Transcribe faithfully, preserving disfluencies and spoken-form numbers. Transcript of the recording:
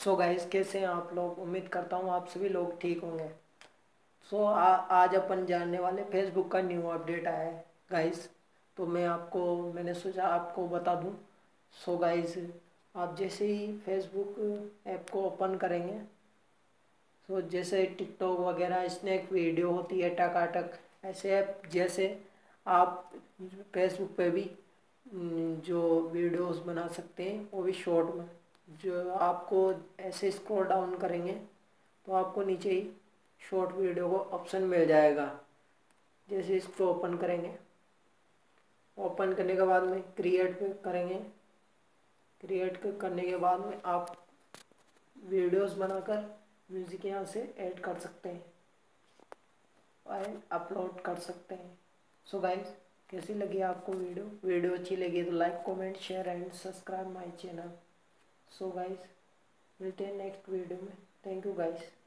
So guys, कैसे हैं आप लोग? उम्मीद करता हूँ आप सभी लोग ठीक होंगे। सो आज अपन जानने वाले फेसबुक का न्यू अपडेट आया है गाइस। तो मैं आपको मैंने सोचा आपको बता दूं। सो गाइस, आप जैसे ही फेसबुक ऐप को ओपन करेंगे, सो जैसे टिकटॉक वगैरह स्नैक वीडियो होती है टकाटक, ऐसे ऐप जैसे आप फेसबुक पे भी हम्म, जो वीडियोस बना सकते हैं, वो भी शॉर्ट में। जो आपको ऐसे स्क्रॉल डाउन करेंगे तो आपको नीचे ही शॉर्ट वीडियो को ऑप्शन मिल जाएगा। जैसे इसको ओपन करेंगे, ओपन करने के बाद में क्रिएट पे करेंगे। क्रिएट करने के बाद में आप वीडियोस बनाकर म्यूज़िक यहाँ से ऐड कर सकते हैं और अपलोड कर सकते हैं। सो गाइस, कैसी लगी आपको वीडियो? वीडियो अच्छी लगी तो like comment share and subscribe my channel. So guys, मिलते हैं नेक्स्ट वीडियो में। Thank you guys.